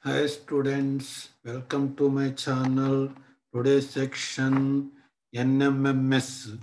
Hi students, welcome to my channel. Today's section NMMS.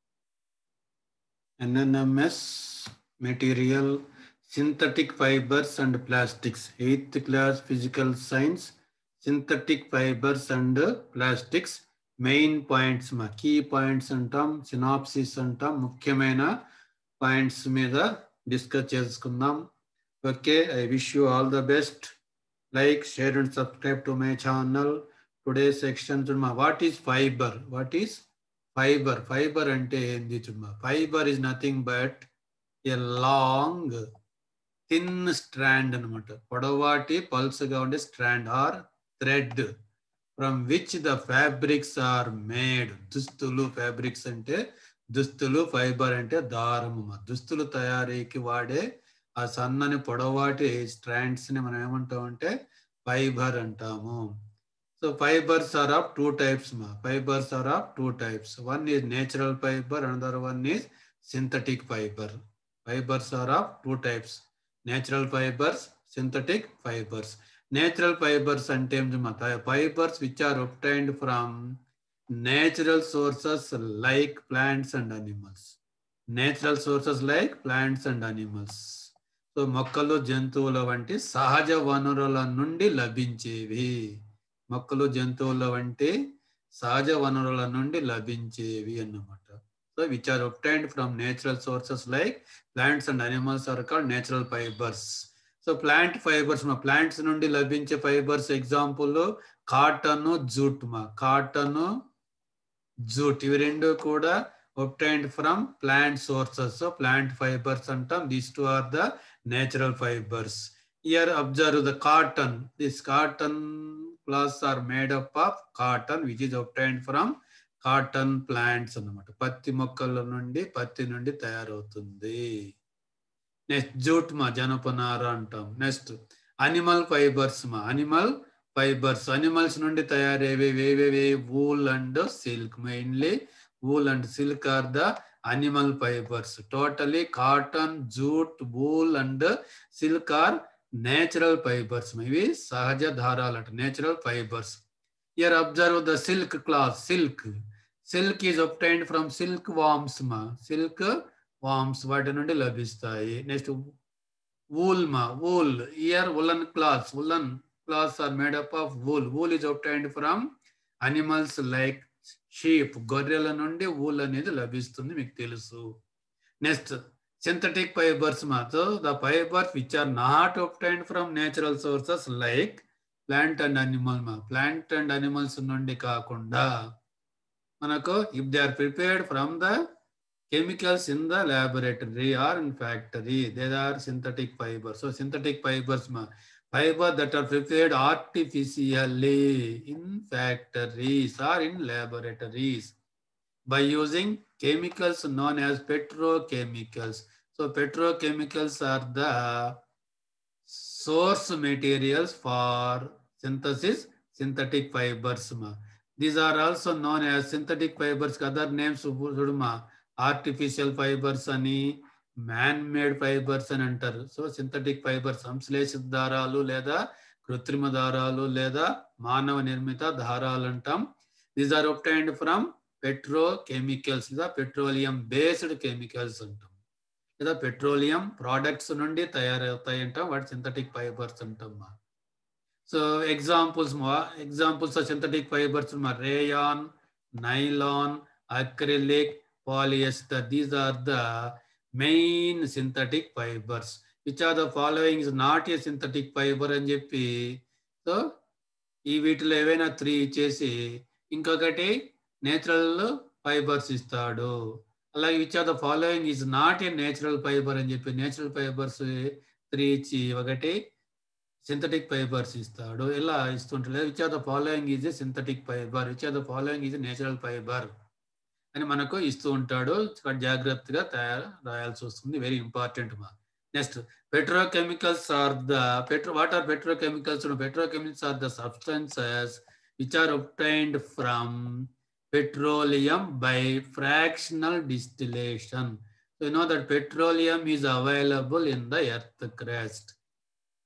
NMMS material, synthetic fibers and plastics. 8th class physical science, synthetic fibers and plastics. Main points key points అంటాం, synopsis అంటాం, ముఖ్యమైన points మీద discuss చేసుకుందాం. Okay, I wish you all the best. Like, share and subscribe to my channel. Today's section chudma, what is fiber? What is fiber? Fiber ante endi chudma? Fiber is nothing but a long thin strand anamata. Podavati pulsega unde strand or thread from which the fabrics are made. Dustulu fabrics ante దుస్తులు, fibre అంటే దారము. దుస్తులు తయారీకి వాడే ఆ సన్నని పొడవాటి strands ని మనం ఏమంటాం అంటే ఫైబర్ అంటాము. So fibres are of two types fibres are of two types. One is natural fibre, another one is synthetic fibre. Fibres are of two types, natural fibres, synthetic fibres. Natural fibres అంటే fibres which are obtained from natural sources like plants and animals. Natural sources like plants and animals. So మొక్కలు, జంతువుల వంటి సహజ వనరుల నుండి లభించేవి. మొక్కలు, జంతువుల వంటి సహజ వనరుల నుండి లభించేవి అన్నమాట. So which are obtained from natural sources like plants and animals are called natural fibers. So plant fibers plants నుండి లభించే fibers example cotton, jute. Cotton, jute ఇవి రెండు కూడా obtained from plant sources. So plant fibers antam. These two are the natural fibers. Here observe the cotton. This cotton cloths are made up of cotton which is obtained from cotton plants అన్నమాట. పత్తి మొక్కల నుండి, పత్తి నుండి తయారవుతుంది. Next jute జనపనార అంటాం. Next animal fibers animal fibers animals నుండి తయారయ్యేవి wool and silk. Mainly wool and silk are the animal fibers. Totally cotton, jute, wool and silk are natural fibers. Maybe sahaja dharalat, natural fibers. Here observe the silk cloth. Silk is obtained from silk worms. Silk worms vaati nundi labhistayi. Next wool. Wool. Here woolen cloths. Woolen cloths are made up of wool. Wool is obtained from animals like sheep, గొర్రెల నుండి wool అనేది లభిస్తుంది, మీకు తెలుసు. Next synthetic fibers the fibers which are not obtained from natural sources like plant and animal. Plant and animals నుండి కాకుండా మనకు if they are prepared from the chemicals in the laboratory or in factory, they are synthetic fibers. So synthetic fibers fiber that are prepared artificially in factories or in laboratories by using chemicals known as petrochemicals. So petrochemicals are the source materials for synthesis synthetic fibers. These are also known as synthetic fibers. Other names artificial fibers ani, man made fibers అని అంటారు. So synthetic fibres సంశ్లేషిత దారాలు లేదా కృత్రిమ దారాలు లేదా మానవ నిర్మిత దారాలు అంటాం. These are obtained from petrochemicals లేదా పెట్రోలియం బేస్డ్ కెమికల్స్ అంటాం, లేదా పెట్రోలియం ప్రోడక్ట్స్ నుండి తయారవుతాయి అంటాం. వాటి సింథటిక్ ఫైబర్స్ అంటాం. So examples of synthetic fibers rayon, nylon, acrylic, polyester. These are the main synthetic fibers. Which are the following is not a synthetic fiber అని చెప్పి, so ఈ వీటిలో ఏవైనా 3 ఇచ్చేసి ఇంకొకటి నేచురల్ ఫైబర్స్ ఇస్తాడు. అలాగే which are the following is not a natural fiber అని చెప్పి నేచురల్ ఫైబర్స్ 3 ఇచ్చి ఒకటి సింథటిక్ ఫైబర్స్ ఇస్తాడు. ఇలా ఇస్తుంటాడు. Which are the following is a synthetic fiber, which are the following is natural fiber అని మనకు ఇస్తూ ఉంటాడు. జాగ్రత్తగా రాయాల్సి వస్తుంది, very important. Next petrochemicals are the what are petrochemicals? Petrochemicals are the substances which are obtained from petroleum by fractional distillation. So you know that petroleum is available in the earth crust.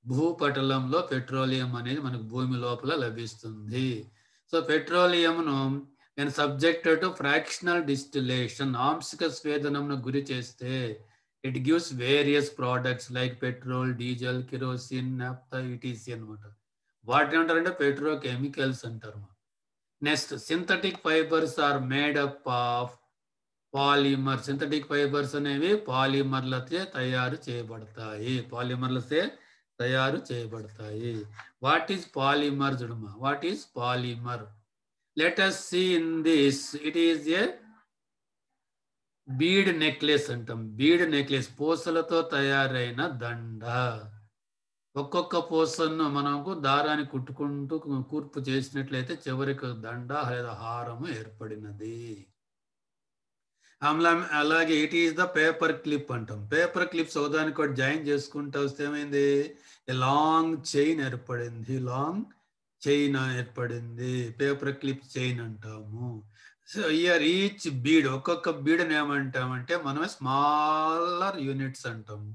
భూపటలంలో petroleum అనేది మనకు భూమి లోపల లభిస్తుంది. So పెట్రోలియంను నేను subjected to fractional distillation ఆంశిక స్వేదనంను గురి చేస్తే it gives various products like petrol, diesel, kerosene, naphtha, etc అనమాట. వాటిని ఏమంటారంటే పెట్రోకెమికల్స్ అంటారు. Next synthetic fibers are made up of polymer. Synthetic fibers అనేవి పాలిమర్లతో తయారు చేయబడతాయి. పాలిమర్లతో తయారు చేయబడతాయి. వాట్ ఈస్ పాలిమర్ చూడమ్మా. What is polymer? Let us see in this. It is a bead necklace అంటాం. బీడ్ నెక్లెస్ పూసలతో తయారైన దండ. ఒక్కొక్క పూసను మనకు దారాన్ని కుట్టుకుంటూ కూర్పు చేసినట్లయితే చివరికి దండ లేదా హారము ఏర్పడినది. అలాగే it is the paper clip అంటాం. పేపర్ క్లిప్స్ ఒకదానికి ఒకటి జాయిన్ చేసుకుంటూ వస్తే ఏమైంది? లాంగ్ చైన్ ఏర్పడింది. లాంగ్ చైన్ ఏర్పడింది. పేపర్ క్లిప్ చైన్ అంటాము. సో ఇయర్ ఈచ్ బీడ్, ఒక్కొక్క బీడ్ని ఏమంటామంటే మనమే స్మాలర్ యూనిట్స్ అంటాము.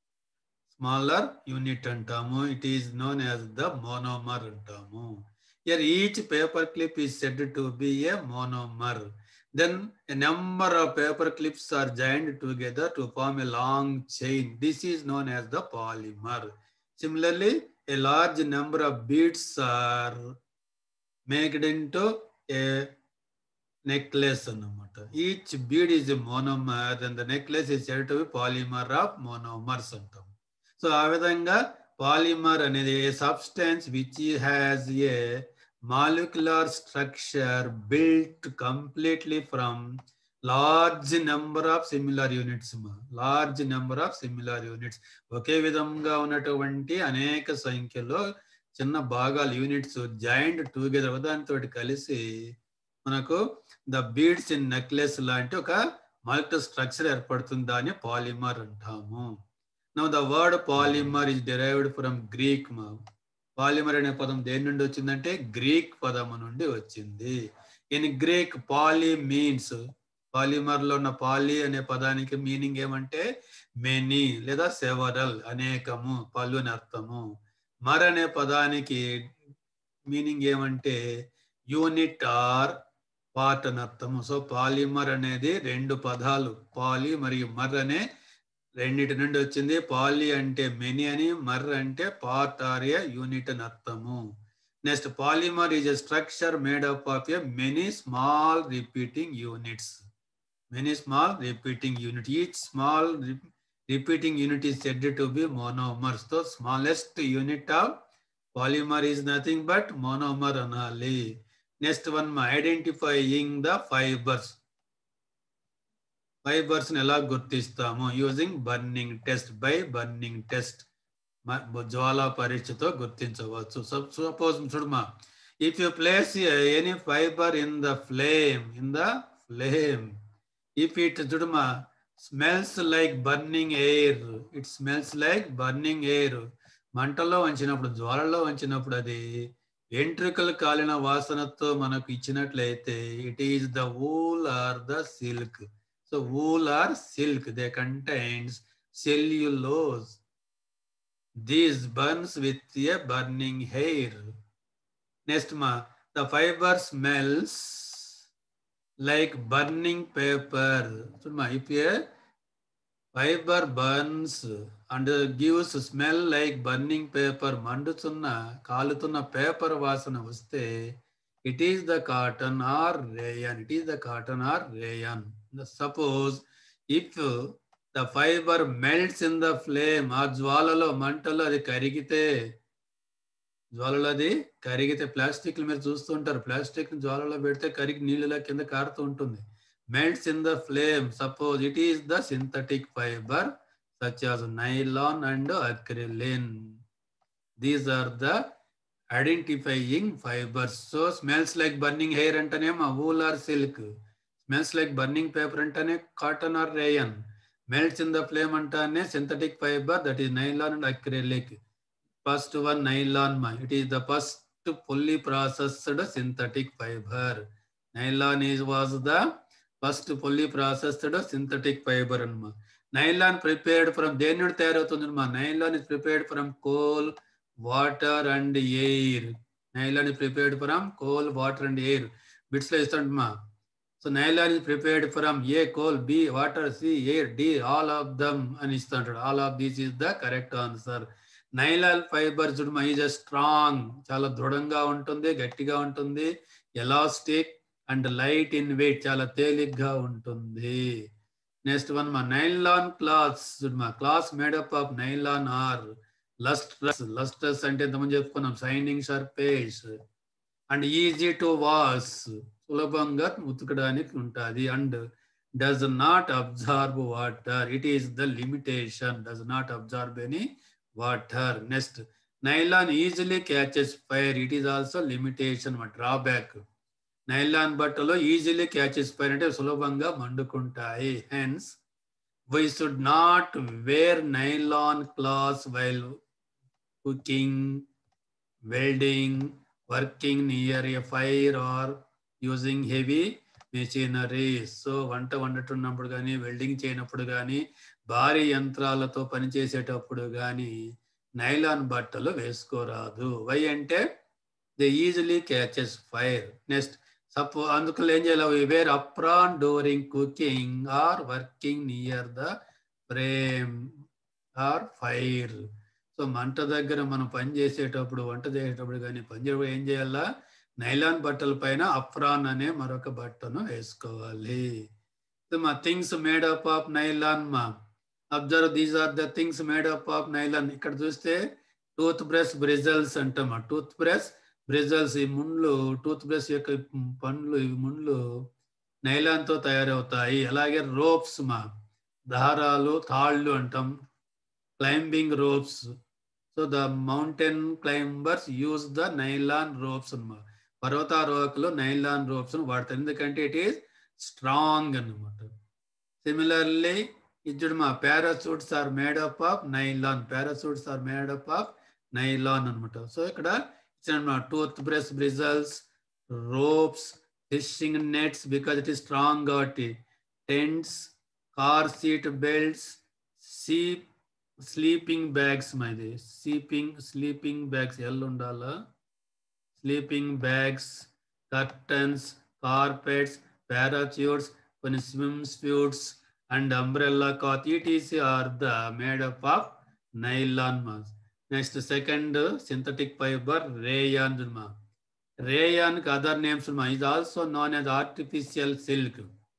స్మాలర్ యూనిట్ అంటాము. It is known as the monomer అంటాము. Here each paper clip is said to be a monomer. Then a number of paper clips are joined together to form a long chain. This is known as the polymer. Similarly, a large number of beads are made into a necklace. Each bead is a monomer, and the necklace is said to be polymer of monomers. So, ఆ విధంగా polymer అనేది a substance which has a molecular structure built completely from large number of similar units. Large number of similar units. ఒకే విధంగా ఉన్నటువంటి అనేక సంఖ్యలో చిన్న భాగాలు units joint together దానితో కలిసి మనకు ద బీడ్స్ ఇన్ నెక్లెస్ లాంటి ఒక మాలిక్యులర్ స్ట్రక్చర్ ఏర్పడుతుంది. దాన్ని పాలిమర్ అంటాము. Now the word polymer is derived from Greek. Polymer అనే పదం దేని నుండి వచ్చిందంటే గ్రీక్ పదము నుండి వచ్చింది. In Greek poly means, polymer లో ఉన్న పాలి అనే పదానికి మీనింగ్ ఏమంటే మెనీ లేదా సెవరల్, అనేకము, పలు అని అర్థము. మర్ అనే పదానికి మీనింగ్ ఏమంటే యూనిట్ ఆర్ పార్ట్ అని అర్థము. సో పాలిమర్ అనేది రెండు పదాలు, పాలి మరియు మర్ అనే రెండిటి నుండి వచ్చింది. పాలి అంటే మెనీ అని, మర్ అంటే పార్ట్ ఆర్ ఏ యూనిట్ అని అర్థము. Next polymer is a structure made up of a many small repeating units. Many small repeating unit. Each small repeating unit is said to be monomers. తో smallest unit of polymer is nothing but monomer అనాలి. Next one identifying the fibers. Fibers ఎలా గుర్తిస్తాము? Using burning test. By burning test, జ్వాలా పరీక్షతో గుర్తించవచ్చు. Suppose చూడమా, if you place any fiber in the flame, if it చూడమా smells like burning air, it smells like burning air. మంటల్లో వంచినప్పుడు, జ్వాలలో వంచినప్పుడు అది వెంట్రుకలు కాలిన వాసనతో మనకు ఇచ్చినట్లయితే it is the wool or the silk. So wool or silk, they contains cellulose. These burns with a burning hair. Next the fiber smells like burning paper. So if a fiber burns and gives smell like burning paper, mandutunna kalutunna paper vasana vaste, it is the cotton or rayon. It is the cotton or rayon. Suppose if the fiber melts in the flame, ఆ జ్వాలలో మంటలో అది కరిగితే, జ్వాలలో అది కరిగితే, ప్లాస్టిక్లు మీరు చూస్తుంటారు, plastic జ్వాలలో పెడితే కరిగి నీళ్ళ కింద కారుతూ ఉంటుంది. melts in the flame. Suppose it is the synthetic fiber such as nylon and acrylic. These are the identifying fibers. So smells like burning hair antanema wool or silk. Smells like burning paper antane cotton or rayon. Melts in the flame antane synthetic fiber, that is nylon and acrylic. First one nylon, it is the first fully processed synthetic fiber. Nylon was the first fully processed synthetic fiber. Nylon prepared from, దేని నుండి తయారవుతుంది? Nylon is prepared from coal, water and air. Nylon is prepared from coal, water and air. Bits lo istandma. So nylon is prepared from A, coal, B, water, C, air, D, all of them అని ఇస్తుంటాడు. All of these is the correct answer. Nylon fiber చూడమా is strong, చాలా దృఢంగా ఉంటుంది, గట్టిగా ఉంటుంది, elastic and light in weight, చాలా తేలిగ్గా ఉంటుంది. నెక్స్ట్ వన్ మా నైలాన్ క్లాత్స్ చూడమా, clothes made up of nylon are lustrous. Lustrous అంటే ఎంతమంది చెప్పుకున్నాం, shining surface and easy to wash, సులభంగా ఉతకడానికి ఉంటుంది. And does not absorb water, it is the limitation, does not absorb any water. Next nylon easily catches fire, it is also limitation, drawback. Nylon బట్టలో easily catches fire అంటే సులభంగా మండుకుంటాయి. Hence we should not wear nylon clothes while cooking, welding, working near a fire or using heavy machinery. So వంట వండుతున్నప్పుడు కానీ, welding చేయనప్పుడు కానీ, భారీ యంత్రాలతో పనిచేసేటప్పుడు కానీ నైలాన్ బట్టలు వేసుకోరాదు. వై అంటే they easily catches fire. Next అందుకు ఏం చేయాలి, wear apron during cooking or working near the flame or fire. So మంట దగ్గర మనం పని చేసేటప్పుడు, వంట చేసేటప్పుడు కానీ పని చేసేటప్పుడు ఏం చేయాలా, నైలాన్ బట్టల పైన అప్రాన్ అనే మరొక బట్టను వేసుకోవాలి. సో మా థింగ్స్ మేడప్ ఆఫ్ నైలాన్ మా observe, these are the things made up of nylon. ఇక్కడ చూస్తే టూత్ బ్రష్ బ్రిజల్స్ అంటామా, టూత్ బ్రష్ బ్రిజల్స్, ఈ ముండ్లు, టూత్ బ్రష్ యొక్క పండ్లు, ఈ ముండ్లు నైలాన్తో తయారవుతాయి. అలాగే రోప్స్ మా, దారాలు, తాళ్ళు అంటాం, climbing ropes. So the mountain climbers use the nylon ropes అన్నమాట. పర్వతారోహకులు నైలాన్ రోప్స్ వాడతారు, ఎందుకంటే ఇట్ ఈస్ స్ట్రాంగ్ అన్నమాట. సిమిలర్లీ ఇచ్చుడు మా parachutes are made up of nylon, parachutes are made up of nylon అనమాట. సో ఇక్కడ tooth brush bristles, ropes, fishing nets because it is strong కాబట్టి, tents, car seat belts, sleeping bags, మాది sleeping bags ఎల్ ఉండాలా, sleeping bags, curtains, carpets, parachutes, కొన్ని swim స్యూట్స్ and umbrella cloth, etc are the made up of nylon మాస్. Next second synthetic fiber rayon. Rayon కి other names is also known as artificial silk.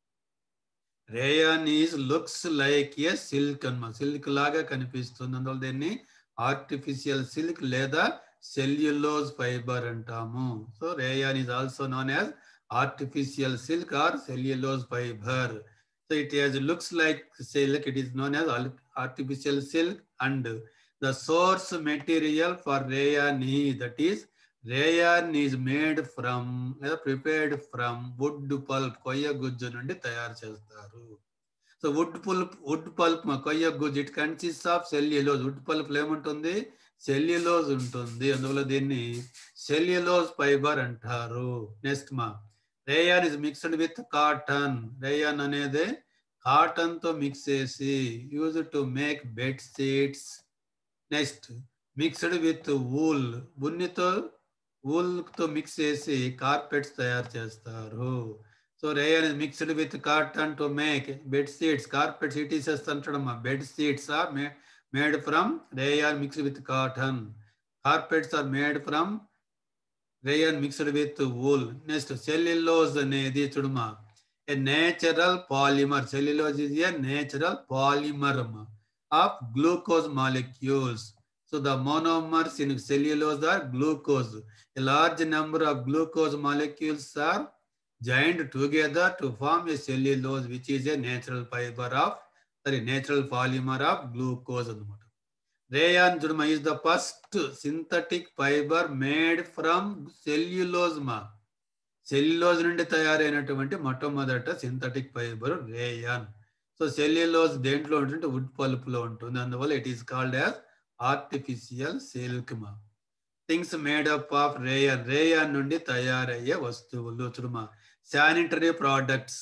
Rayon is looks like a silk అన్నమాట, silk లాగా కనిపిస్తుంది, అందువల్ల దీన్ని artificial silk లేదా cellulose fiber అంటాము. So rayon is also known as artificial silk or cellulose fiber. So it has looks like silk, it is known as artificial silk, and the source material for rayon is, that is rayon is made from, prepared from wood pulp, koya gujju nundi tayaru chestaru. So wood pulp ma koya gujju, it consists of cellulose. Wood pulp lo emuntundi, cellulose untundi, అందువల్ల దీన్ని cellulose fiber అంటారు. Next మా rayon is mixed with cotton. Rayon అనేది cotton తో mix చేసి use to make bed sheets. Next mixed with wool, ఉన్నితో wool తో mix చేసి కార్పెట్స్ తయారు చేస్తారు. So rayon is mixed with cotton to make bed sheets, carpets, it is అంటాడమ్మా, bed sheets are made from rayon mixed with cotton, carpets are made from rayon mixed with wool. Next cellulose అనేది చూడమా, a natural polymer. Cellulose is a natural polymer of glucose molecules. So the monomers in cellulose are glucose. A large number of glucose molecules are joined together to form a cellulose, which is a natural fiber of, natural polymer of glucose అన్నమాట. Rayon చూడమా is the first synthetic fiber made from cellulose మా, cellulose నుండి తయారైనటువంటి మొట్టమొదట synthetic fiber rayon. So cellulose దేంట్లో ఉంటుంది, wood pulp లో ఉంటుంది, అందువల్ల it is called as artificial silk మా. Things made up of rayon, rayon నుండి తయారయ్యే వస్తువులు చూడమా, శానిటరీ ప్రోడక్ట్స్.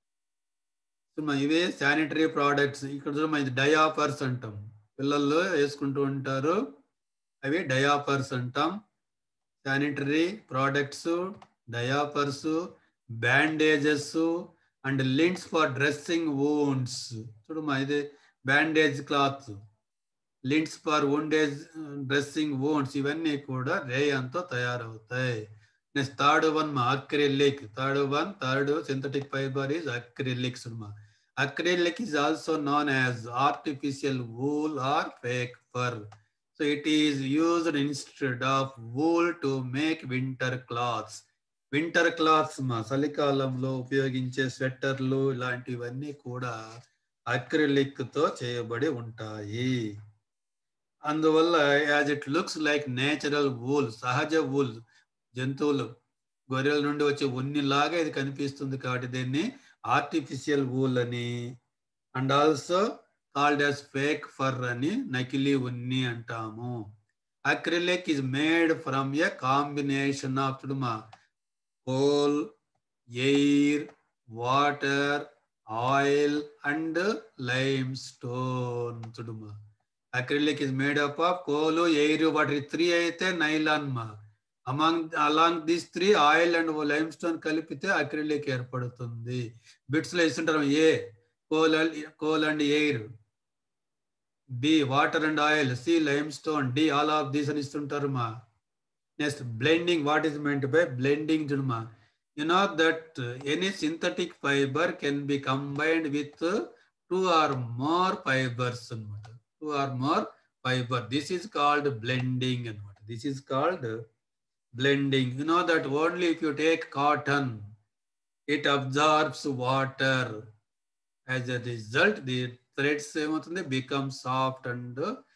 చూడమా ఇవే శానిటరీ ప్రోడక్ట్స్. ఇక్కడ చూడమా ఇది డయాపర్స్ అంటాం, పిల్లలు వేసుకుంటూ ఉంటారు, అవి డయాపర్స్ అంటాం. Sanitary products, diapers, bandages and lints for dressing wounds. చూడమ్మా, ఇది bandage cloth, lints for wounded dressing wounds, ఇవన్నీ కూడా రేయన్తో తయారవుతాయి. నెక్స్ట్ థర్డ్ వన్ మా acrylic. Third synthetic fiber is acrylics. Acrylic is also known as artificial wool or fake fur. So it is used instead of wool to make winter cloths. Winter clothes మా చలికాలంలో ఉపయోగించే స్వెట్టర్లు ఇలాంటివన్నీ కూడా acrylic తో చేయబడి ఉంటాయి. అందువల్ల as it looks like natural wool, సహజ వూల్, జంతువులు గొర్రెల నుండి వచ్చే ఉన్నిలాగా ఇది కనిపిస్తుంది కాబట్టి దీన్ని ఆర్టిఫిషియల్ వూల్ అని, and also called as fake fur అని, నకిలీ ఉన్ని అంటాము. Acrylic is made from a combination of coal, air, water, oil and limestone. చూడమ్మా, acrylic is made up of coal, air, water. 3 అయితే నైలాన్ మా. Along these 3 oil and limestone కలిపితే acrylic ఏర్పడుతుంది. Bits లో ఇస్తుంటారు A coal and air, B water and oil, C limestone, D all of these అని ఇస్తుంటారు మా. Next blending. What is meant by blending? చూడమా, you know that any synthetic fiber can be combined with 2 or more fibers అన్నమాట. 2 or more fiber. This is called blending అన్నమాట. This is called blending. You know that only if you take cotton, it absorbs water. As a result, the threads ఏమవుతుంది, become soft and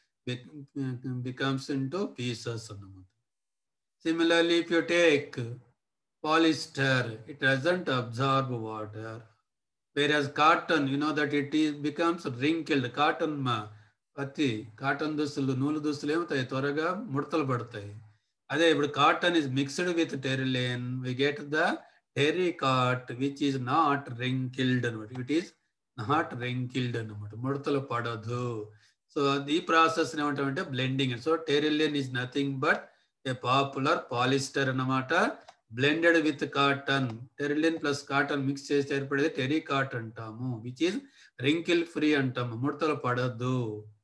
becomes into pieces అన్నమాట. Similarly, if you take polyester, it doesn't absorb water. Whereas cotton, you know that it becomes wrinkled. Cotton మా పత్తి, cotton దుస్తులు, నూలు దుస్తులు ఏమవుతాయి, త్వరగా ముడతలు పడతాయి. అదే ఇప్పుడు cotton is mixed with terylene, we get the terycot which is not wrinkled అనమాట. ఇట్ ఈస్ నాట్ wrinkled అనమాట, ముడతలు పడదు. సో ఈ ప్రాసెస్ ఏమంటామంటే blending. So terylene is nothing but a popular polyester అన్నమాట, blended with cotton. Terylene plus cotton mix చేసి ఏర్పడేది terycot అంటాము, విచ్ ఈజ్ రింకిల్ ఫ్రీ అంటాము, ముడతలు పడదు.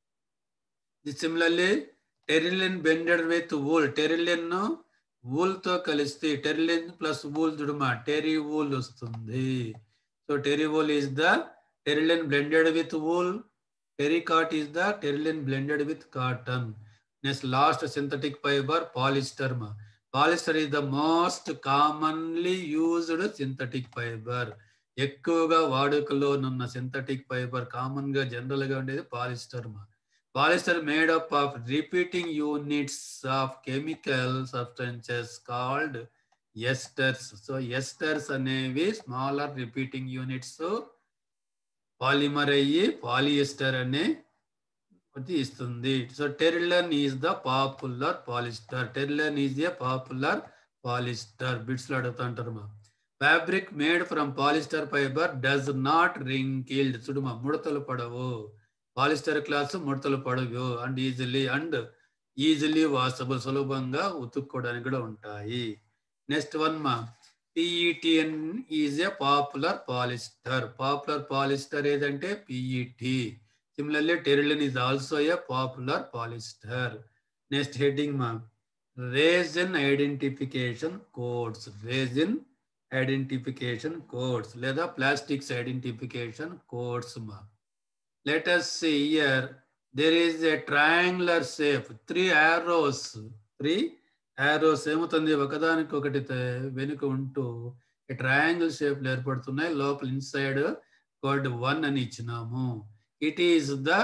Similarly terylene blended with wool. Terylene wool తో కలిస్తే టెరిలిన్ ప్లస్ వూల్ చూడమా టెరి వూల్ వస్తుంది. So terywool is the terylene blended with wool. Terycot is the terylene blended with cotton. Next last synthetic fiber polyester మా. Polyester is the most commonly used synthetic fiber. ఎక్కువగా వాడుకలో ఉన్న synthetic fiber, common గా general గా ఉండేది polyester మా. Polyester made up of repeating units of chemical substances called esters. So esters అనేవి smaller repeating units polymer అయ్యి పాలియస్టర్ అనే ఇస్తుంది. So terylene is the popular polyester. Terylene is a popular polyester. Bits లో అడుగుతుంటారు మా. Fabric made from polyester fibre does not wrinkled. చూడమా, ముడతలు పడవు. పాలిస్టర్ క్లాత్స్ ముడతలు పడవు అండ్ ఈజీలీ వాషబుల్, సులభంగా ఉతుక్కోవడానికి కూడా ఉంటాయి. నెక్స్ట్ వన్ మా PET is a popular polyester. Popular polyester ఏదంటే PET. Similarly, Terilin is also a popular polyester. Next heading ma, resin identification codes. Resin identification codes లేదా plastics identification codes ma. Let us see here. There is a triangular shape. 3 arrows. 3 arrows ఏమవుతుంది, ఒకదానికి ఒకటి వెనుక ఉంటూ triangle shape లో ఏర్పడుతున్నాయి. లోపల inside code 1 అని ఇచ్చినాము. It is the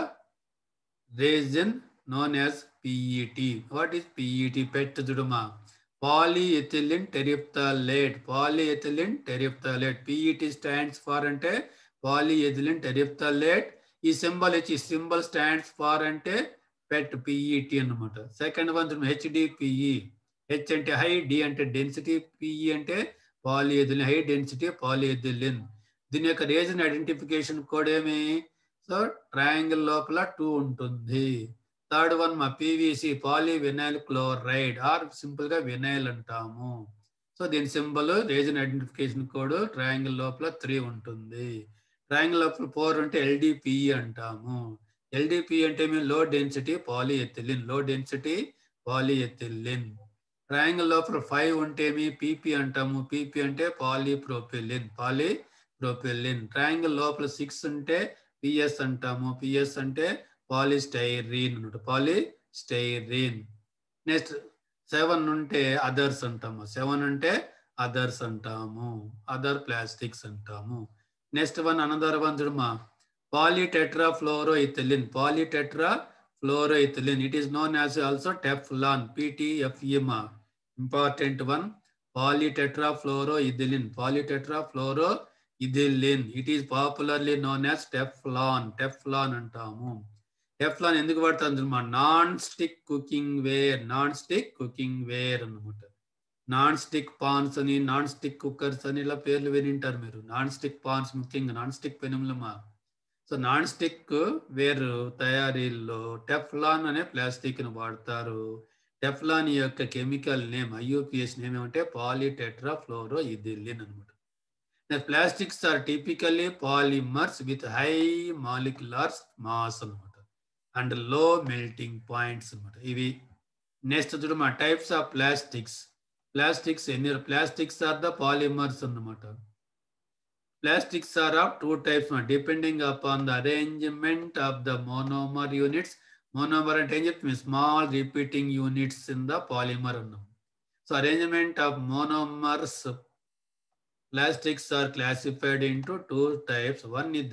resin known as PET. What is PET? Pet juduma. Polyethylene terephthalate. Polyethylene terephthalate. PET stands for ante polyethylene terephthalate. This symbol stands for ante PET, PET anamata. Second one HDPE. H ante high, D ante density, PE ante polyethylene, high density polyethylene. దీని యొక్క resin identification code ఏమి? So triangle లోపల 2 ఉంటుంది. Third one మా PVC polyvinyl chloride or simple గా vinyl అంటాము. So దీని symbol resin identification code triangle లోపల 3 ఉంటుంది. ట్రయాంగిల్ లోపల 4 అంటే ఎల్డిపిఈ అంటాము. ఎల్డిపి అంటే మేము low density polyethylene, low density polyethylene. Triangle లోపల 5 ఉంటే మీ పీపీ అంటాము. పీపీ అంటే పాలీప్రోపిలిన్, పాలీప్రోపిలిన్. ట్రయాంగిల్ లోపల 6 ఉంటే పిఎస్ అంటాము. పిఎస్ అంటే పాలిస్టైరీన్ అనమాట, పాలిస్టైరీన్. నెక్స్ట్ 7 ఉంటే అదర్స్ అంటాము. 7 అంటే అదర్స్ అంటాము, అదర్ ప్లాస్టిక్స్ అంటాము. నెక్స్ట్ వన్ అనదర్ వన్ చూడమా, polytetrafluoroethylene, polytetrafluoroethylene. It is known as also Teflon, పిటిఎఫ్ఈమా. Important one, polytetrafluoroethylene, polytetrafluoroethylene. It is popularly known as Teflon, Teflon అంటాము. టెఫ్లాన్ ఎందుకు పడుతుంది మా, non stick cooking ware, non stick cooking ware అనమాట. Non stick pans అని, non stick cookers అని ఇలా పేర్లు వినింటారు మీరు. నాన్ స్టిక్ పాన్స్ ముఖ్యంగా నాన్ స్టిక్ పెనుములమా. సో నాన్ స్టిక్ వేర్ తయారీలో టెఫ్లాన్ అనే ప్లాస్టిక్ ను వాడతారు. టెఫ్లాన్ యొక్క కెమికల్ నేమ్, ఐయుపిఎస్ నేమ్ ఏమంటే పాలీటెట్రాఫ్లోరోఇథిలిన్ అనమాట. Plastics are typically polymers with high molecular mass అనమాట అండ్ లో మెల్టింగ్ పాయింట్స్ అనమాట ఇవి. నెక్స్ట్ చూడమా, టైప్స్ ఆఫ్ ప్లాస్టిక్స్. ప్లాస్టిక్స్ ఎన్ని, ప్లాస్టిక్స్ ఆర్ ద పాలిమర్స్ అన్నమాట. Plastics are of 2 types depending upon the arrangement of the monomer units. Monomer అంటే ఏం చెప్తుంది, small repeating units in the polymer అన్నాం. So arrangement of monomers plastics are classified into 2 types. One is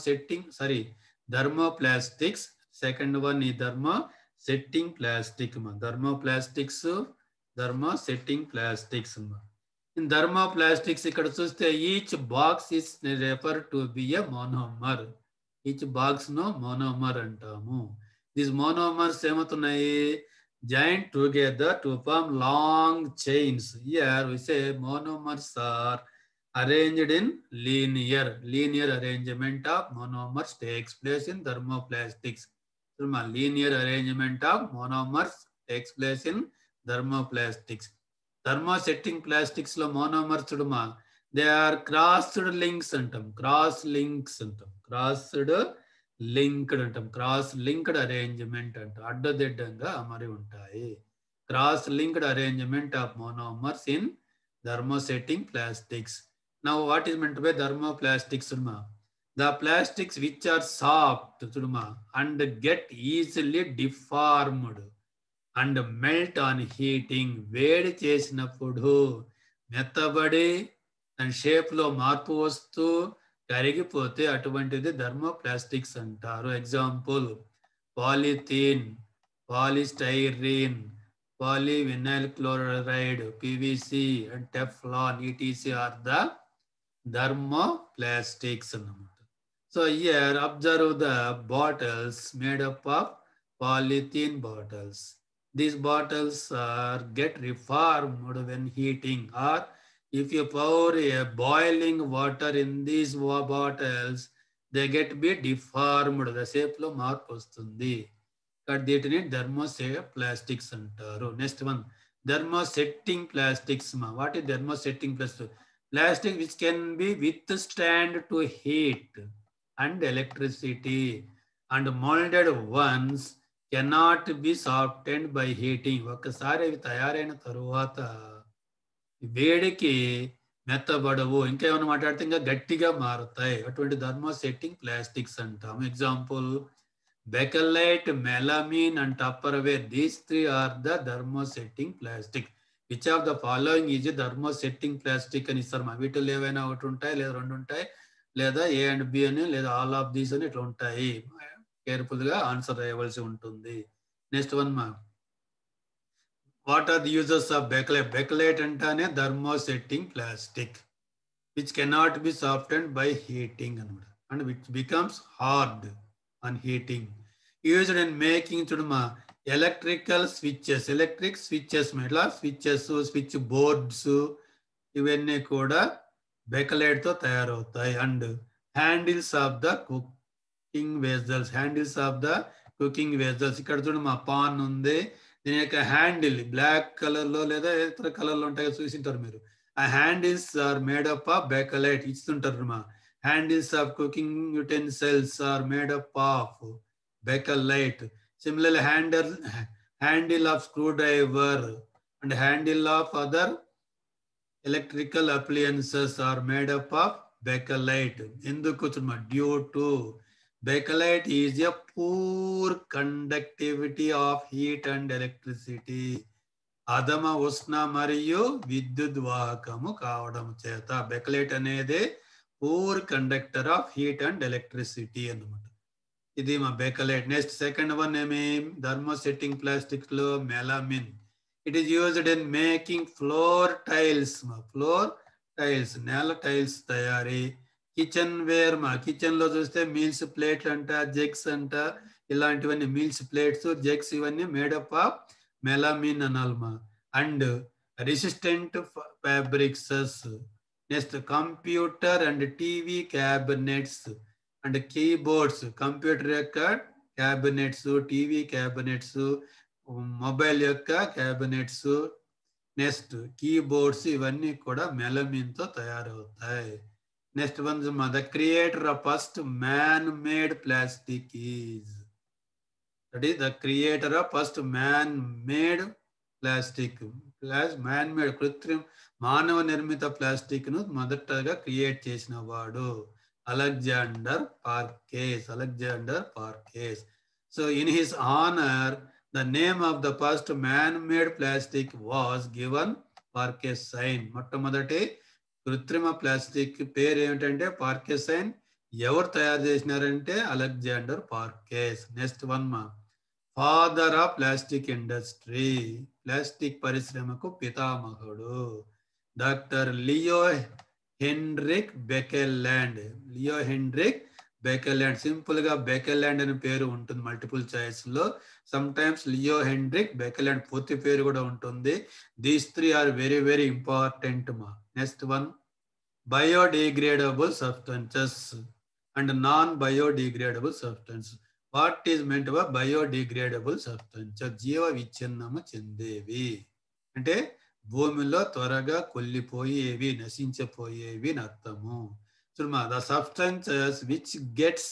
thermoplastics. Second one is thermosetting plastic. Thermoplastics, thermosetting plastics. In thermoplastics, ikkada chuste each box is referred to be a monomer. Each box no monomer antamu. These monomers ematunayi, joined together to form long chains. Here we say monomers are arranged in linear arrangement of monomers takes place in thermoplastics. Linear arrangement of monomers takes place in thermoplastics. Thermosetting plastics lo monomers chuduma, they are crossed links antam, cross linked arrangement anta, అడ్డదిడ్డంగా అమరి ఉంటాయి. Cross linked arrangement of monomers in thermosetting plastics. Now what is meant by thermoplastics? The plastics which are soft and get easily deformed and melt on heating. వేడి చేసినప్పుడు మెత్తబడి దాని shape లో మార్పు వస్తూ కరిగిపోతే అటువంటిది థర్మోప్లాస్టిక్స్ అంటారు. Example polythene, polystyrene, polyvinyl chloride, PVC and Teflon, etc. are the thermoplastics. So here observe the bottles made up of polythene bottles. These bottles get reformed when heating, or if you pour a boiling water in these bottles, they get be deformed. The shape lo marpu vastundi. వీటిని thermoplastics అంటారు. Next one thermosetting plastics. What is thermosetting plastic? Plastic which can be withstand to heat and electricity and moulded once cannot be softened by heating. ఒక్కసారి అవి తయారైన తరువాత వేడికి మెత్తబడవు, ఇంకా ఏమైనా మాట్లాడితే ఇంకా గట్టిగా మారుతాయి. అటువంటి థర్మోసెట్టింగ్ ప్లాస్టిక్స్ అంటాము. Example Bakelite, melamine and Tupperware. These 3 are the thermosetting plastic. Which of the following is a thermosetting plastic అని ఇస్తారు. వీటిలో ఏవైనా ఒకటి ఉంటాయి, లేదా 2 ఉంటాయి, లేదా A and B అని, లేదా ఆల్ ఆఫ్ దీస్ అని ఇట్లా ఉంటాయి. కేర్ఫుల్ గా ఆన్సర్ రాయవలసి ఉంటుంది. Next one what are the uses of Bakelite? Bakelite అంటేనే thermosetting plastic which cannot be softened by heating అనమాట, and which becomes hard on heating. Used in making electrical switches, electric switches, switches, switch boards, ఇవన్నీ కూడా Bakelite తో తయారవుతాయి. And handles of the cooking vessels, handles of the cooking vessels. ఇక్కడ చూడండి మా pan ఉంది, దీని యొక్క హ్యాండిల్ బ్లాక్ కలర్ లో లేదా ఇతర కలర్ లో ఉంటాయో చూసింటారు మీరు. ఆ handles are made up of Bakelite ఇస్తుంటారు మా. Handles of cooking utensils are made up of Bakelite. Similarly handle of screwdriver and handle of other electrical appliances are made up of bakelite. ఎందుకు చూడమ్మా, due to bakelite is a poor conductivity of heat and electricity. అధమ ఉష్ణ మరియు విద్యుత్ వాహకము కావడం చేత Bakelite అనేది poor conductor of heat and electricity అన్నమాట. ఇది మా బెకలైట్. నెక్స్ట్ సెకండ్ వన్ ఏమి, థర్మోసెట్టింగ్ ప్లాస్టిక్స్ లో melamine. It is used in making floor tiles. మా ఫ్లోర్ టైల్స్ నేల టైల్స్ తయారీ. కిచెన్ వేర్ మా కిచెన్ లో చూస్తే మీల్స్ ప్లేట్లు అంట, జెగ్స్ అంట, ఇలాంటివన్నీ మీల్స్ ప్లేట్స్, జెగ్స్ ఇవన్నీ మేడప్ ఆఫ్ మెలామిన్ అనాలమా. And resistant fabrics. Next computer and TV cabinets and keyboards. Computer యొక్క క్యాబినెట్స్, టీవీ క్యాబినెట్స్, మొబైల్ యొక్క క్యాబినెట్స్, నెక్స్ట్ కీబోర్డ్స్ ఇవన్నీ కూడా మెలమిన్ తో తయారవుతాయి. Next one the creator of first man made plastic is. That is the creator of first man made plastic. Man made కృత్రిమ మానవ నిర్మిత plastic ను మొదటగా క్రియేట్ చేసిన వాడు Alexander Parkes. Alexander Parkes. So in his honour the name of the first man-made plastic was given Parkesine. మొట్టమొదటి కృత్రిమ plastic పేరు ఏమిటంటే పార్కేసైన్. ఎవరు తయారు చేసినారంటే అలెగ్జాండర్ పార్కేస్. నెక్స్ట్ వన్ మా father of plastic industry. Plastic పరిశ్రమకు పితామహుడు doctor Leo Hendrik Baekeland. Leo Hendrik Baekeland. Simple గా బెకెల్యాండ్ అనే పేరు ఉంటుంది మల్టిపుల్ చాయిస్ లో. Some times Leo Hendrik Baekeland పూర్తి పేరు కూడా ఉంటుంది. These three are very very important మా. Next one biodegradable substances and non biodegradable substance. What is meant by biodegradable substances? జీవ విచ్ఛిన్నము చెందేవి అంటే భూమిలో త్వరగా కొల్లిపోయేవి, నశించిపోయేవి అని అర్థము. చూడమా, the substances which gets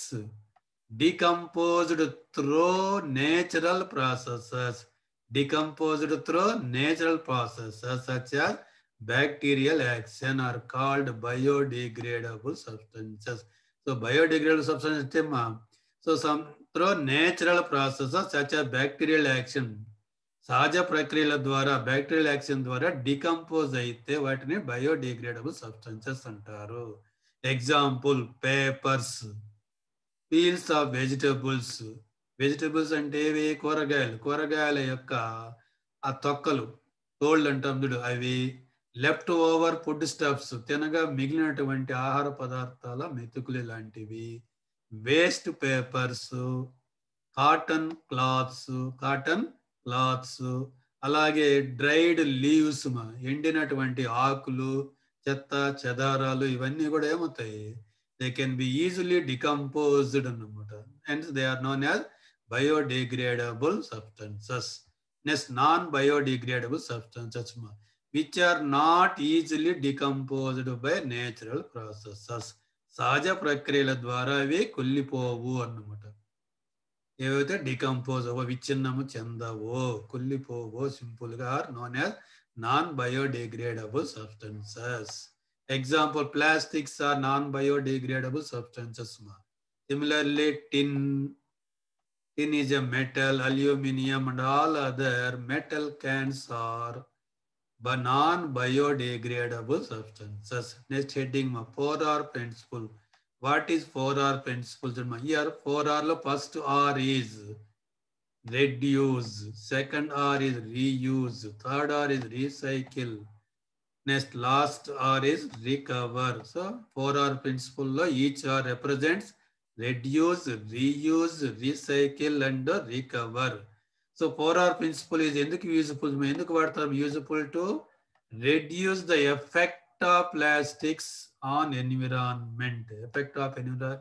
decomposed through natural processes. Decomposed through natural processes such as bacterial action are called biodegradable substances. So biodegradable substances అంటే మా, so some through natural processes such as bacterial action, సహజ ప్రక్రియల ద్వారా bacterial action ద్వారా decompose అయితే వాటిని biodegradable substances అంటారు. Example papers, peels of vegetables. Vegetables అంటే ఏవి? కూరగాయలు. కూరగాయల యొక్క ఆ తొక్కలు, తోళ్ళు అంటాం చూడు, అవి. లెఫ్ట్ ఓవర్ ఫుడ్ స్టఫ్స్, తినగా మిగిలినటువంటి ఆహార పదార్థాల మెతుకులు లాంటివి. Waste papers, cotton cloths, cotton cloths. అలాగే డ్రైడ్ లీవ్స్, ఎండినటువంటి ఆకులు, చెత్త చెదారాలు, ఇవన్నీ కూడా ఏమవుతాయి? They can be easily decomposed అన్నమాట. And they are known as biodegradable substances. Next non biodegradable substances which are not easily decomposed by natural processes. సహజ ప్రక్రియల ద్వారా అవి కుళ్ళిపోవు అన్నమాట. ఏవైతే డికంపోజ్ అవో, విచ్ఛిన్నము చెందవో, కుళ్ళిపోవో, సింపుల్ గా are known as non biodegradable substances. Example plastics are non-biodegradable substances. Similarly, tin is a metal, aluminum and all other metal cans are non-biodegradable substances. Next heading, 4R principle. What is 4R principle? Here 4R lo first R is reduce, second R is reuse, third R is recycle, next last R is recover. So 4R principle lo each R represents reduce, reuse, recycle and recover. So 4R principle is enduku useful? Enduku vaadtaram? Useful to reduce the effect of plastics on environment. Effect of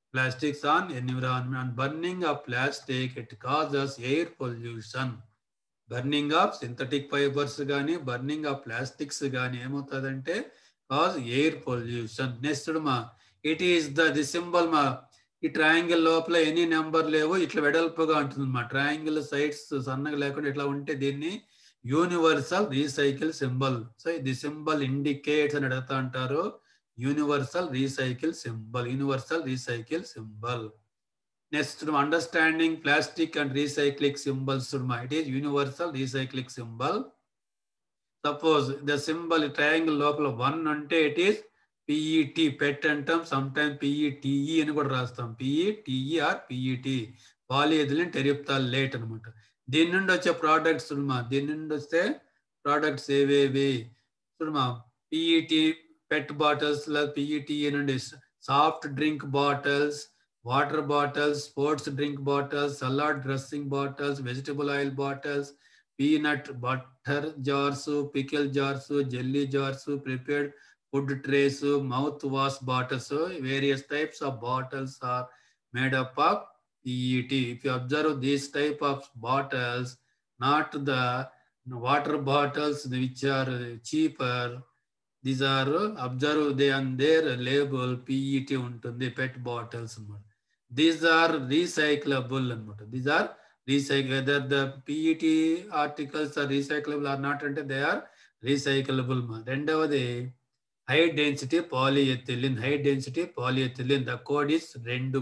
plastics on environment. And burning of plastic, it causes air pollution. Burning of synthetic fibres కానీ burning of plastics కానీ ఏమవుతుందంటే cause air pollution. Next మా it is the symbol మా ఈ triangle లోపల any number లేవు, ఇట్లా వెడల్పుగా ఉంటుంది మా ట్రయాంగిల్ సైడ్స్ సన్నగా లేకుండా ఇట్లా ఉంటే దీన్ని universal recycle symbol. So the symbol indicates అని అడుగుతా అంటారు. Universal recycle symbol, universal recycle symbol. Next, understanding plastic and recycling symbols. It is universal recycling symbol. Suppose the symbol triangle local 1 ante it is PET, PET antam, sometimes PETE అని కూడా రాస్తాం. PETE or PET, polyethylene terephthalate అనమాట. దీని నుండి వచ్చే products దీని నుండి వస్తే ప్రోడక్ట్స్ ఏవేవి చూడమా. PET పెట్ బాటిల్స్ PET నుండి soft drink bottles, water bottles, sports drink bottles, salad dressing bottles, vegetable oil bottles, peanut butter jars, pickle jars, jelly jars, prepared food trays, mouthwash bottles. So various types of bottles are made up of PET. If you observe these type of bottles, not the water bottles which are cheaper, these are observe they on their label PET ఉంటుంది, PET bottles. These are recyclable అనమాట. These are recyclable. Whether the PET articles are recyclable or not అంటే they are recyclable. రెండవది high density polyethylene. High density polyethylene. The code is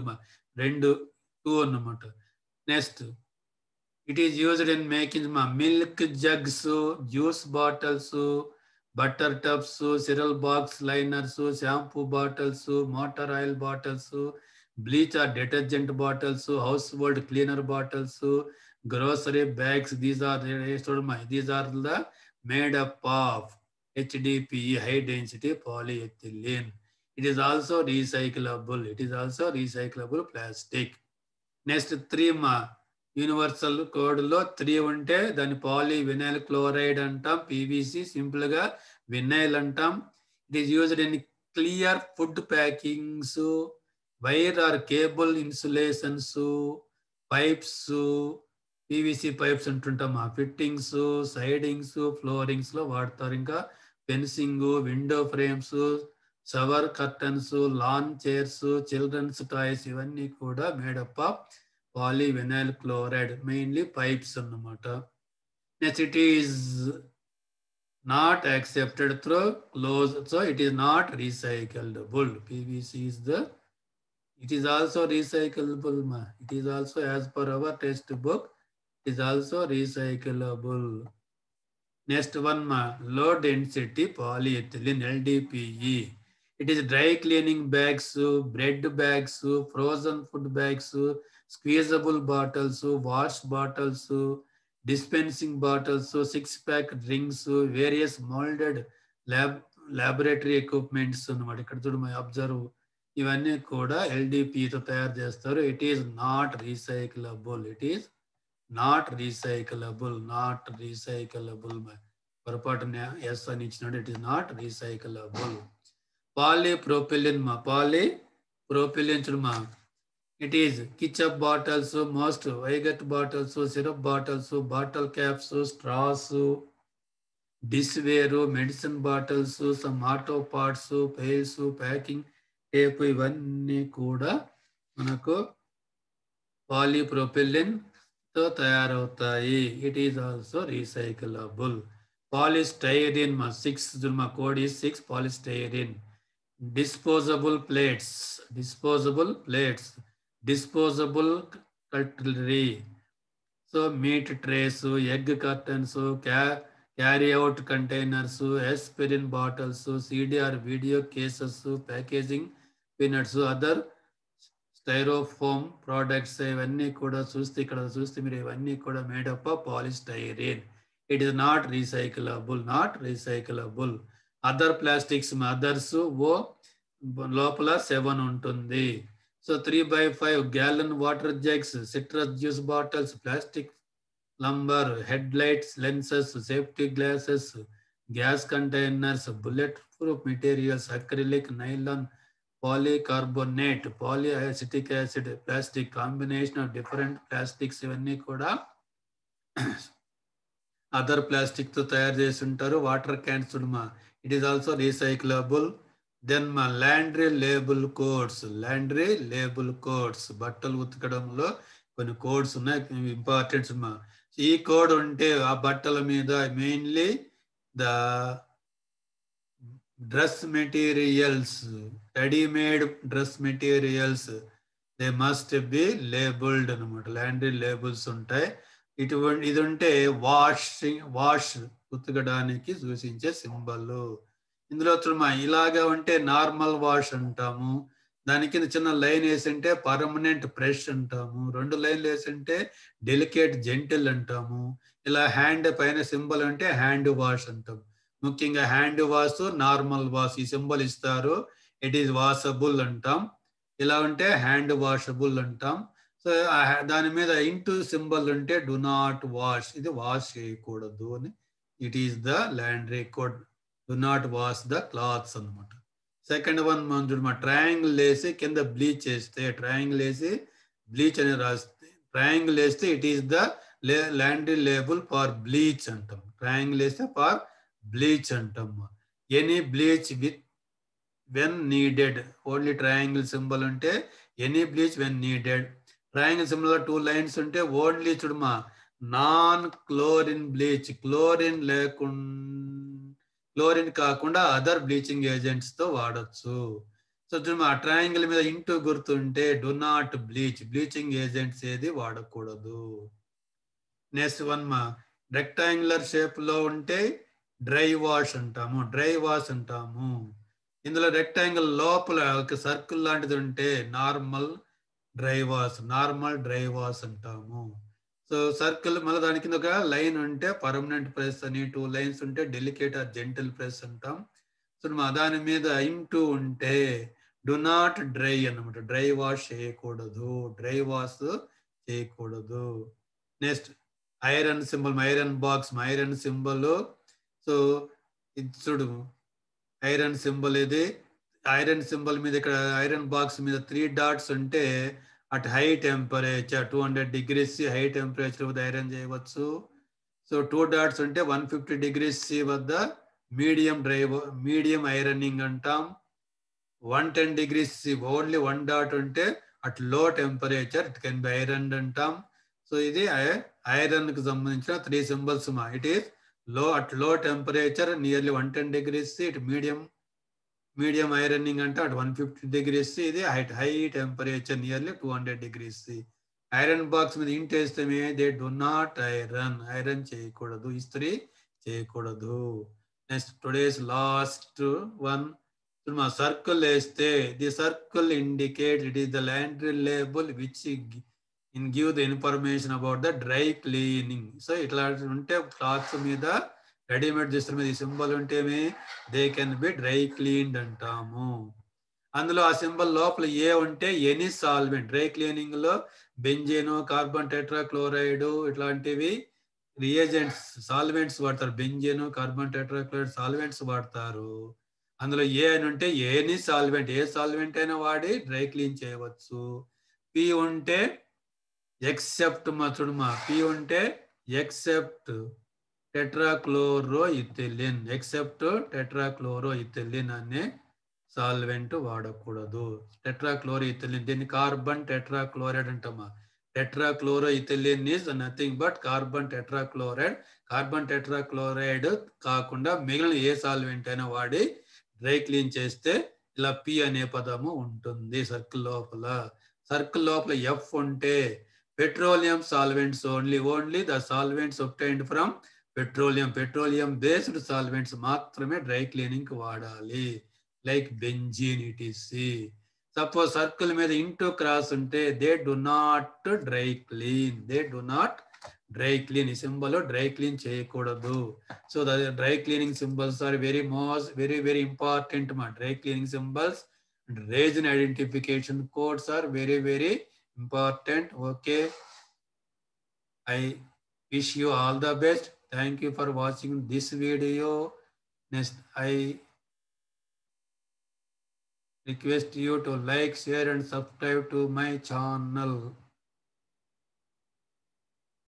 2 అన్నమాట. Next, it is used in making milk jugs, juice bottles, butter tubs, cereal box liners, shampoo bottles, motor oil bottles, bleach or detergent bottles, household cleaner bottles, grocery bags. These are the made up of HDPE, high density polyethylene. It is also recyclable. It is also recyclable plastic. Next 3 universal code లో 3 ఉంటే దాన్ని polyvinyl chloride అంటాం. PVC simple గా vinyl అంటాం. It is used in clear food packings, wire or cable insulations, pipes, PVC pipes అంటుంటాం. Fittings, sidings, floorings లో వాడతారు. ఇంకా fencing, window frames, shower curtains, lawn chairs, children's toys ఇవన్నీ కూడా made up of polyvinyl chloride, mainly pipes annamata. Next, it is not accepted through close, so it is not recyclable. PVC is it is also recyclable. It is also, as per our textbook, it is also recyclable. Next one, low density polyethylene, LDPE. It is dry cleaning bags, bread bags, frozen food bags, squeezable bottles, wash bottles, dispensing bottles, 6-pack drinks, various molded laboratory equipments. ఇక్కడ చూడమా, observe ఇవన్నీ కూడా LDPEతో తయారు చేస్తారు. It is not recyclable. It is not recyclable. Not recyclable. పొరపాటున yes అని ఇచ్చినాడు. It is not recyclable. Polypropylene polypropylene చూడమా. It is ketchup bottles, most yogurt bottles, syrup bottles, bottle caps, straws, dishware, medicine bottles, some auto parts, pails, packing tape, ఇవన్నీ కూడా మనకు polypropylene తో తయారవుతాయి. It is also recyclable. Polystyrene 6 code is 6 polystyrene. Disposable plates, disposable cutlery, so meat trays, egg curtains, carry out containers, aspirin bottles, CD or video cases, packaging peanuts, other styrofoam products. ఇవన్నీ కూడా చూస్తే ఇక్కడ చూస్తే మీరు ఇవన్నీ కూడా made up of polystyrene. It is not recyclable. Not recyclable. Other plastics others ఓ లోపల 7 ఉంటుంది. So 3/5 gallon water jugs, citrus juice bottles, plastic lumber, headlights, lenses, safety glasses, gas containers, bulletproof materials, acrylic, nylon, polycarbonate, polyacetic acid, plastic, combination of different plastics ఇవన్నీ కూడా other plastic తో తయారు చేసి ఉంటారు. Water cans మా it is also recyclable. Then మా laundry label codes బట్టలు ఉతకడంలో కొన్ని కోడ్స్ ఉన్నాయి, ఇంపార్టెంట్స్ మా. ఈ కోడ్ ఉంటే ఆ బట్టల మీద mainly the dress materials, readymade dress materials, they must be labelled అనమాట. లాండ్రీ లేబుల్స్ ఉంటాయి. ఇది ఉంటే వాష్ ఉతకడానికి సూచించే సింబల్. ఇందులో చూడమా ఇలాగా ఉంటే నార్మల్ వాష్ అంటాము. దాని కింద చిన్న లైన్ వేసింటే పర్మనెంట్ ఫ్రెష్ అంటాము. 2 లైన్లు వేసింటే డెలికేట్ జెంటిల్ అంటాము. ఇలా హ్యాండ్ పైన సింబల్ అంటే హ్యాండ్ వాష్ అంటాం. ముఖ్యంగా హ్యాండ్ వాష్, నార్మల్ వాష్ ఈ సింబల్ ఇస్తారు. ఇట్ ఈస్ వాషబుల్ అంటాం. ఇలా ఉంటే హ్యాండ్ వాషబుల్ అంటాం. సో దాని మీద ఇంటూ సింబల్ ఉంటే డు నాట్ వాష్, ఇది వాష్ చేయకూడదు అని. It is the laundry code, do not wash the clothes అనమాట. సెకండ్ వన్ మనం చూడమా ట్రయాంగిల్ వేసి కింద బ్లీచ్ వేస్తే, ట్రయాంగిల్ వేసి బ్లీచ్ అని రాస్తే, ట్రయాంగిల్ వేస్తే it is the laundry label for bleach అంటాం. ట్రయాంగిల్ వేస్తే ఫార్ బ్లీచ్ అంటాం. Any bleach with when needed, only triangle symbol ఉంటే any bleach when needed. Triangle symbol 2 lines ఉంటే ఓన్లీ చూడమా నాన్ క్లోరిన్ బ్లీచ్, క్లోరిన్ కాకుండా other bleaching agents తో వాడచ్చు. So చూడమా ట్రయాంగిల్ మీద ఇంటూ గుర్తుంటే do not bleach, bleaching agents ఏది వాడకూడదు. నెక్స్ట్ వన్ మా రెక్టాంగులర్ షేప్ లో ఉంటే డ్రై వాష్ అంటాము, డ్రై వాష్ అంటాము. ఇందులో రెక్టాంగిల్ లోపల ఒక సర్కిల్ లాంటిది ఉంటే నార్మల్ డ్రై వాష్ అంటాము. సో సర్కిల్ మళ్ళీ దాని కింద ఒక లైన్ ఉంటే పర్మనెంట్ ప్రెస్ అని, 2 లైన్స్ ఉంటే డెలికేట్ ఆర్ జెంటిల్ ప్రెస్ అంటాం. సో దాని మీద ఇంటూ ఉంటే డు నాట్ డ్రై అన్నమాట, డ్రై వాష్ చేయకూడదు. Next iron symbol, iron box, iron symbol. So ఇది చూడు ఐరన్ సింబల్, ఇది ఐరన్ సింబల్ మీద ఇక్కడ ఐరన్ బాక్స్ మీద 3 డాట్స్ ఉంటే at high temperature 200 degrees C high temperature వద్ద ఐరన్ చేయవచ్చు. సో 2 డాట్స్ ఉంటే 150 degrees C వద్ద మీడియం ఐరనింగ్ అంటాం. 110 degrees C ఓన్లీ 1 డాట్ ఉంటే at low temperature it can be iron అంటాం. సో ఇది ఐరన్ కు సంబంధించిన 3 సింబల్స్ మా. It is at low temperature nearly 110 degrees C, it medium ironing ante at 150 degrees C, ఇది at high temperature nearly 200 degrees C. Iron box మీద into వేస్తే they do not iron చేయకూడదు, ఇస్త్రీ చేయకూడదు. నెక్స్ట్ టుడేస్ లాస్ట్ వన్ మా circle వేస్తే the circle indicate it is the laundry label which give the information about the dry cleaning. So ఇట్లా ఉంటే clothes మీద, రెడీమేడ్ దుస్తుల మీద ఈ సింబల్ ఉంటేమి they can be dry cleaned అంటాము. అందులో ఆ సింబల్ లోపల ఏ ఉంటే ఎనీ సాల్వెంట్, డ్రై క్లీనింగ్ లో బెంజీను, కార్బన్ టెట్రాక్లోరైడ్ ఇట్లాంటివి రియేజెంట్స్, సాల్వెంట్స్ వాడతారు. బెంజీను, కార్బన్ టెట్రాక్లోరైడ్ సాల్వెంట్స్ వాడతారు. అందులో ఏ అని ఉంటే ఎనీ సాల్వెంట్, ఏ సాల్వెంట్ అయినా వాడి డ్రై క్లీన్ చేయవచ్చు. పి ఉంటే ఎక్సెప్ట్ చూడమా పి ఉంటే ఎక్సెప్ట్ టెట్రాక్లోరోఇథిలిన్ అనే సాల్వెంట్ వాడకూడదు. టెట్రాక్లోరోఇథిలిన్, దీన్ని కార్బన్ టెట్రాక్లోరైడ్ అంటామా. Tetrachloroethylene is nothing but carbon tetrachloride. Carbon tetrachloride కాకుండా మిగిలిన ఏ సాల్వెంట్ అయినా వాడి డ్రై క్లీన్ చేస్తే ఇలా పి అనే పదము ఉంటుంది. సర్కిల్ లోపల ఎఫ్ ఉంటే petroleum solvents only the solvents obtained from petroleum based solvents మాత్రమే డ్రై క్లీనింగ్ వాడాలి. Like benzene etc. Suppose circle మీద ఇంటూ క్రాస్ ఉంటే they do not dry clean, ఈ సింబల్ డ్రై క్లీన్ చేయకూడదు. So the dry cleaning symbols are very important మా. Dry cleaning symbols and region identification codes are very important. Okay, I wish you all the best. Thank you for watching this video. Next Request you to like, share and subscribe to my channel.